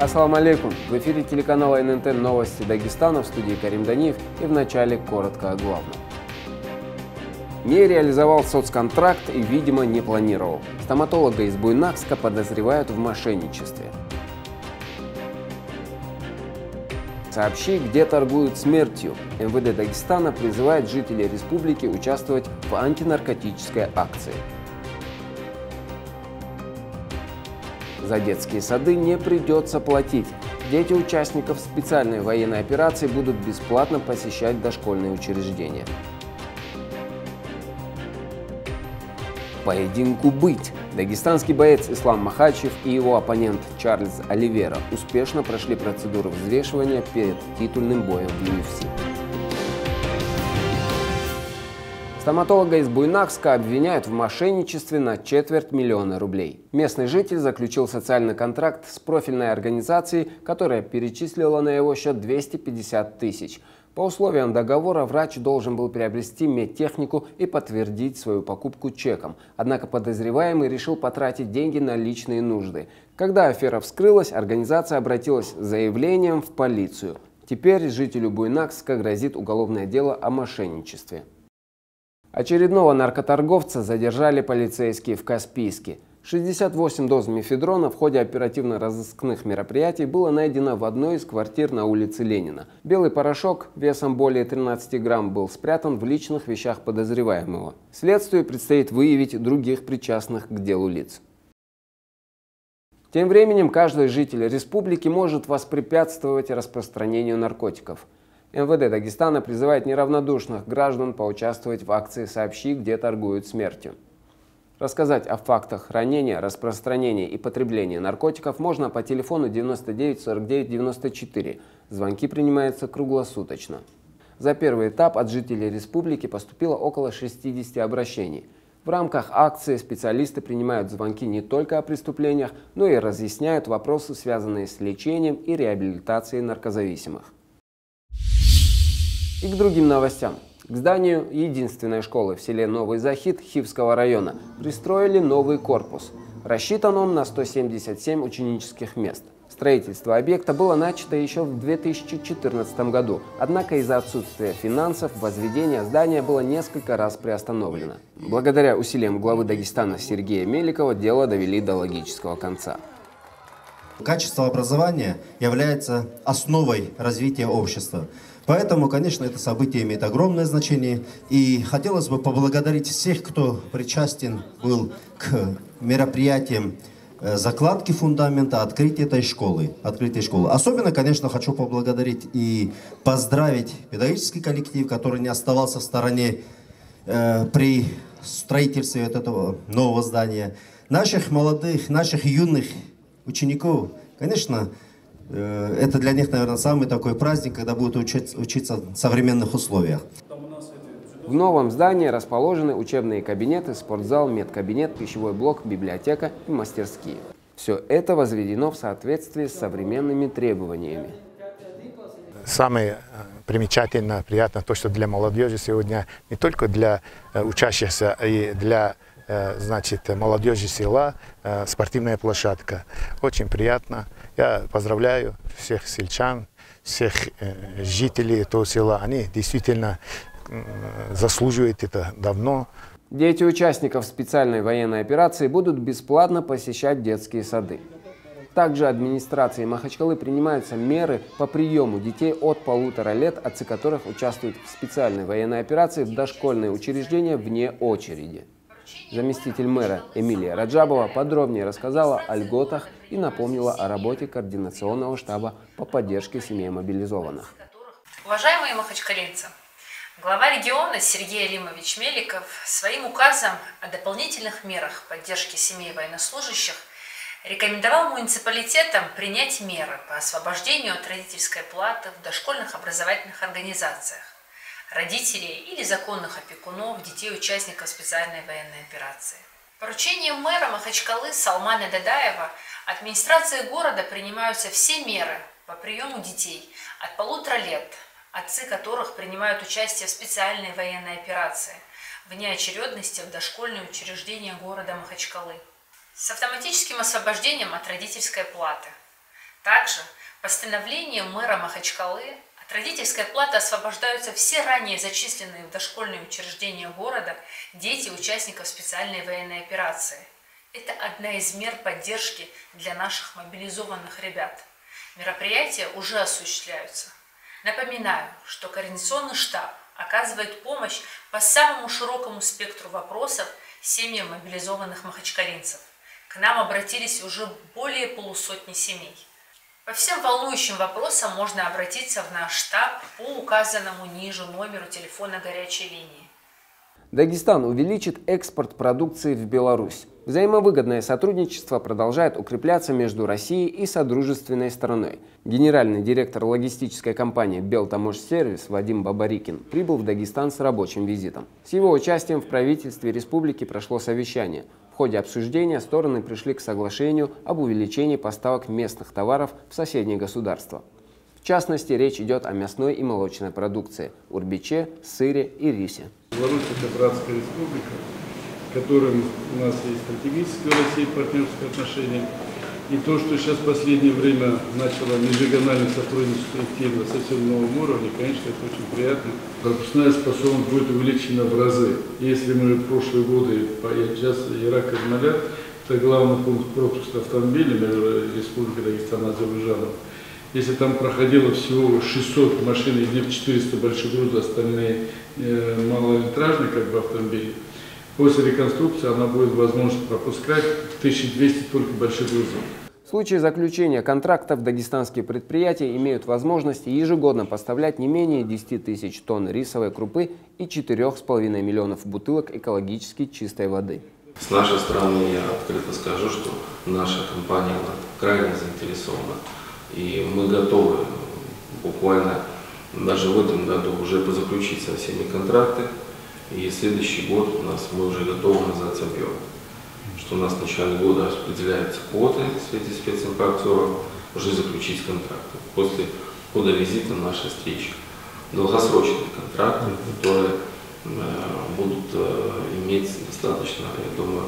Ассаламу алейкум! В эфире телеканала ННТ «Новости Дагестана», в студии Карим Даниев, и в начале коротко о главном. Не реализовал соцконтракт и, видимо, не планировал. Стоматолога из Буйнакска подозревают в мошенничестве. Сообщи, где торгуют смертью. МВД Дагестана призывает жителей республики участвовать в антинаркотической акции. За детские сады не придется платить. Дети участников специальной военной операции будут бесплатно посещать дошкольные учреждения. Поединку быть. Дагестанский боец Ислам Махачев и его оппонент Чарльз Оливера успешно прошли процедуру взвешивания перед титульным боем в UFC. Стоматолога из Буйнакска обвиняют в мошенничестве на 250 000 рублей. Местный житель заключил социальный контракт с профильной организацией, которая перечислила на его счет 250 000. По условиям договора врач должен был приобрести медтехнику и подтвердить свою покупку чеком. Однако подозреваемый решил потратить деньги на личные нужды. Когда афера вскрылась, организация обратилась с заявлением в полицию. Теперь жителю Буйнакска грозит уголовное дело о мошенничестве. Очередного наркоторговца задержали полицейские в Каспийске. 68 доз мефедрона в ходе оперативно-розыскных мероприятий было найдено в одной из квартир на улице Ленина. Белый порошок весом более 13 грамм был спрятан в личных вещах подозреваемого. Следствию предстоит выявить других причастных к делу лиц. Тем временем каждый житель республики может воспрепятствовать распространению наркотиков. МВД Дагестана призывает неравнодушных граждан поучаствовать в акции «Сообщи, где торгуют смертью». Рассказать о фактах хранения, распространения и потребления наркотиков можно по телефону 99 49 94. Звонки принимаются круглосуточно. За первый этап от жителей республики поступило около 60 обращений. В рамках акции специалисты принимают звонки не только о преступлениях, но и разъясняют вопросы, связанные с лечением и реабилитацией наркозависимых. И к другим новостям. К зданию единственной школы в селе Новый Захид Хивского района пристроили новый корпус. Рассчитан он на 177 ученических мест. Строительство объекта было начато еще в 2014 году, однако из-за отсутствия финансов возведение здания было несколько раз приостановлено. Благодаря усилиям главы Дагестана Сергея Меликова дело довели до логического конца. Качество образования является основой развития общества. Поэтому, конечно, это событие имеет огромное значение. И хотелось бы поблагодарить всех, кто причастен был к мероприятиям закладки фундамента, открытия этой школы. Особенно, конечно, хочу поблагодарить и поздравить педагогический коллектив, который не оставался в стороне при строительстве этого нового здания. Наших молодых, наших юных учеников, конечно, это для них, наверное, самый такой праздник, когда будут учиться в современных условиях. В новом здании расположены учебные кабинеты, спортзал, медкабинет, пищевой блок, библиотека и мастерские. Все это возведено в соответствии с современными требованиями. Самое примечательное, приятное то, что для молодежи сегодня, не только для учащихся, и для молодежи села, спортивная площадка. Очень приятно. Я поздравляю всех сельчан, всех жителей этого села. Они действительно заслуживают это давно. Дети участников специальной военной операции будут бесплатно посещать детские сады. Также администрацией Махачкалы принимаются меры по приему детей от 1,5 лет, отцы которых участвуют в специальной военной операции в дошкольные учреждения вне очереди. Заместитель мэра Эмилия Раджабова подробнее рассказала о льготах и напомнила о работе координационного штаба по поддержке семей мобилизованных. Уважаемые махачкалинцы, глава региона Сергей Алимович Меликов своим указом о дополнительных мерах поддержки семей военнослужащих рекомендовал муниципалитетам принять меры по освобождению от родительской платы в дошкольных образовательных организациях, родителей или законных опекунов детей участников специальной военной операции. Поручением мэра Махачкалы Салмана Дадаева администрацией города принимаются все меры по приему детей от 1,5 лет, отцы которых принимают участие в специальной военной операции, вне очередности в дошкольные учреждения города Махачкалы. С автоматическим освобождением от родительской платы. Также постановлением мэра Махачкалы от родительской платы освобождаются все ранее зачисленные в дошкольные учреждения города дети участников специальной военной операции. Это одна из мер поддержки для наших мобилизованных ребят. Мероприятия уже осуществляются. Напоминаю, что Координационный штаб оказывает помощь по самому широкому спектру вопросов семьям мобилизованных махачкалинцев. К нам обратились уже более полусотни семей. По всем волнующим вопросам можно обратиться в наш штаб по указанному ниже номеру телефона горячей линии. Дагестан увеличит экспорт продукции в Беларусь. Взаимовыгодное сотрудничество продолжает укрепляться между Россией и содружественной страной. Генеральный директор логистической компании «Белтаможсервис» Вадим Бабарикин прибыл в Дагестан с рабочим визитом. С его участием в правительстве республики прошло совещание. В ходе обсуждения стороны пришли к соглашению об увеличении поставок местных товаров в соседние государства. В частности, речь идет о мясной и молочной продукции, урбиче, сыре и рисе. Беларусь – это братская республика, с которым у нас есть стратегическое в России партнерское отношение. И то, что сейчас в последнее время начало межрегиональное сотрудничество идти на совсем новом уровне, конечно, это очень приятно. Пропускная способность будет увеличена в разы. Если мы в прошлые годы, сейчас Ирак и Азербайджан, это главный пункт пропуска автомобилей между Республикой Дагестан и Азербайджаном. Если там проходило всего 600 машин, из них 400 больших грузов, остальные малолитражные автомобили, после реконструкции она будет возможность пропускать 1200 только больших грузов. В случае заключения контрактов дагестанские предприятия имеют возможность ежегодно поставлять не менее 10 тысяч тонн рисовой крупы и 4,5 миллионов бутылок экологически чистой воды. С нашей стороны я открыто скажу, что наша компания крайне заинтересована. И мы готовы буквально даже в этом году уже позаключить со всеми контракты. И следующий год мы уже готовы на объем. Что у нас в начале года распределяются квоты среди специмпортеров, уже заключить контракты. После хода визита нашей встречи. Долгосрочные контракты, которые будут иметь достаточно, я думаю,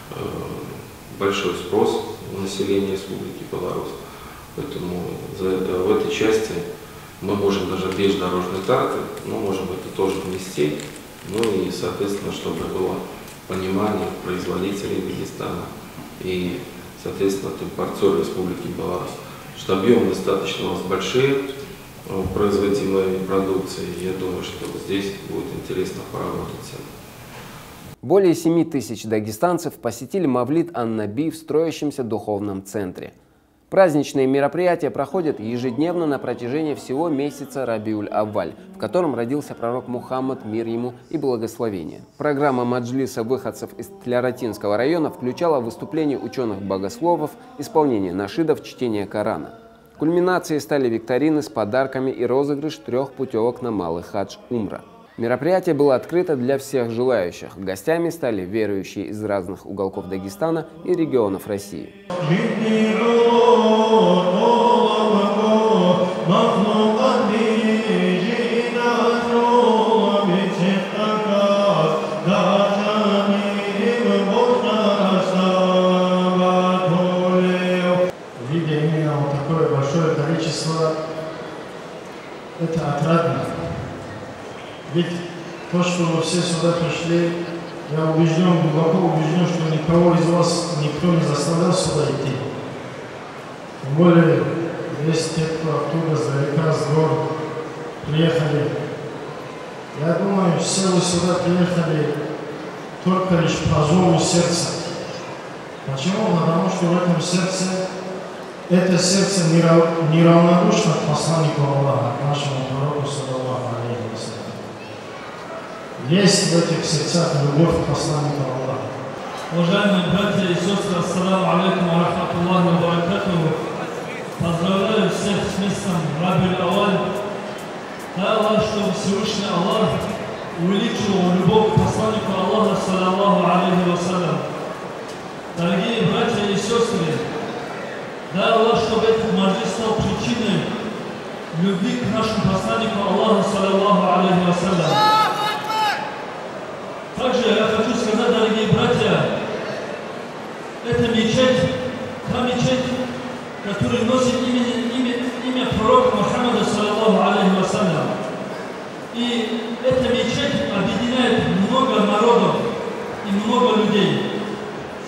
большой спрос у населения Республики Беларусь. Поэтому в этой части мы можем даже без дорожной карты, но можем это тоже внести. Ну и, соответственно, чтобы было понимание производителей Дагестана и, соответственно, импортеров Республики Беларусь, что объемы достаточно у нас большие производимой продукции. Я думаю, что здесь будет интересно поработать всем. Более 7 тысяч дагестанцев посетили Мавлид ан-Наби в строящемся духовном центре. Праздничные мероприятия проходят ежедневно на протяжении всего месяца Рабиуль-Авваль, в котором родился пророк Мухаммад, мир ему и благословение. Программа маджлиса выходцев из Тляратинского района включала выступления ученых-богословов, исполнение нашидов, чтение Корана. Кульминацией стали викторины с подарками и розыгрыш 3 путевок на Малый хадж Умра. Мероприятие было открыто для всех желающих. Гостями стали верующие из разных уголков Дагестана и регионов России. Видя именно вот такое большое количество, это отрадно. Ведь то, что вы все сюда пришли, я убежден, глубоко убежден, что никого из вас никто не заставлял сюда идти. Тем более, есть те, кто оттуда, сдалека, с гор приехали. Я думаю, все вы сюда приехали только лишь по зову сердца. Почему? Потому что в этом сердце, это сердце неравнодушно к посланнику Аллаха, к нашему пророку, саллаллаху алейхи ва саллям. Есть в этих сердцах любовь к посланнику Аллаха. Уважаемые братья и сестры, ассаламу алейкум ва рахматуллахи ва баракатуху. Поздравляю всех с месяцем Рабиуль-Авваль. Дай Аллах, чтобы Всевышний Аллах увеличил любовь к посланнику Аллаха, саллаллаху алейхи ва саллям. Дорогие братья и сестры, дай Аллах, чтобы этот маджлис стал причиной любви к нашему посланнику Аллаха, саллаллаху алейхи ва саллям. Также я хочу сказать, дорогие братья, это мечеть, та мечеть, которая носит имя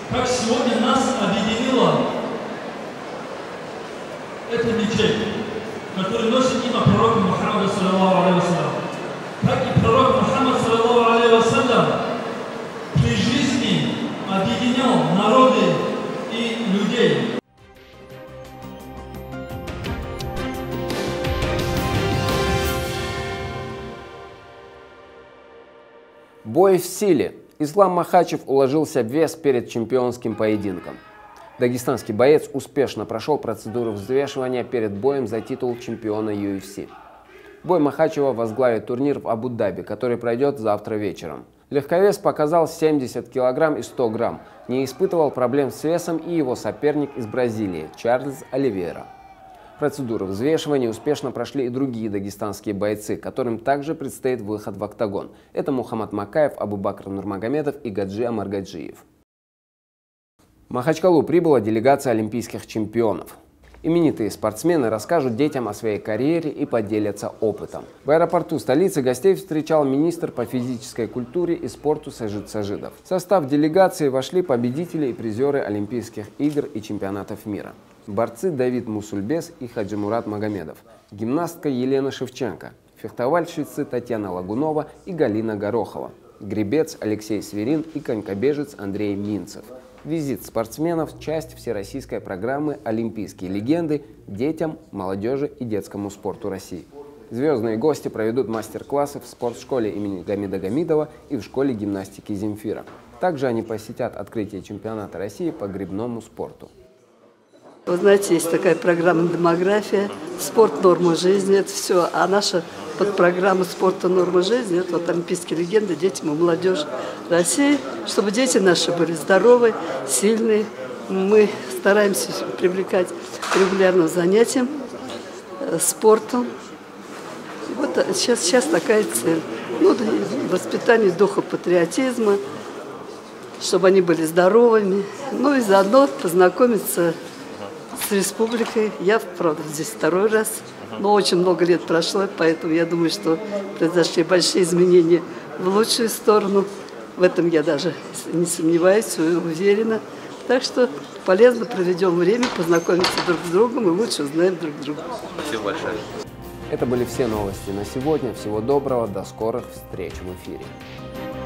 как сегодня нас объединила эта мечеть, который носит имя пророка Мухаммада, саллаллаху алейхи вассалям. Как и пророк Мухаммад, саллаллаху алейхи вассалям, при жизни объединял народы и людей. Бой в силе. Ислам Махачев уложился в вес перед чемпионским поединком. Дагестанский боец успешно прошел процедуру взвешивания перед боем за титул чемпиона UFC. Бой Махачева возглавит турнир в Абу-Даби, который пройдет завтра вечером. Легковес показал 70 кг и 100 грамм. Не испытывал проблем с весом и его соперник из Бразилии Чарльз Оливейра. Процедуру взвешивания успешно прошли и другие дагестанские бойцы, которым также предстоит выход в октагон. Это Мухаммад Макаев, Абубакр Нурмагомедов и Гаджи Амаргаджиев. В Махачкалу прибыла делегация олимпийских чемпионов. Именитые спортсмены расскажут детям о своей карьере и поделятся опытом. В аэропорту столицы гостей встречал министр по физической культуре и спорту Сажид Сажидов. В состав делегации вошли победители и призеры Олимпийских игр и чемпионатов мира. Борцы Давид Мусульбес и Хаджимурат Магомедов, гимнастка Елена Шевченко, фехтовальщицы Татьяна Лагунова и Галина Горохова, гребец Алексей Сверин и конькобежец Андрей Минцев. Визит спортсменов – часть всероссийской программы «Олимпийские легенды» детям, молодежи и детскому спорту России. Звездные гости проведут мастер-классы в спортшколе имени Гамида Гамидова и в школе гимнастики Земфира. Также они посетят открытие чемпионата России по гребному спорту. Вы знаете, есть такая программа «Демография», спорт, норма жизни, это все. А наша подпрограмма спорта, норма жизни, это вот олимпийские легенды, детям и молодежь России, чтобы дети наши были здоровы, сильные. Мы стараемся привлекать к регулярным занятиям, спортом. И вот сейчас такая цель. Ну, воспитание духа патриотизма, чтобы они были здоровыми. Ну и заодно познакомиться с республикой. Я, правда, здесь второй раз, но очень много лет прошло, поэтому я думаю, что произошли большие изменения в лучшую сторону. В этом я даже не сомневаюсь, уверена. Так что полезно проведем время, познакомимся друг с другом и лучше узнаем друг друга. Спасибо большое. Это были все новости на сегодня. Всего доброго, до скорых встреч в эфире.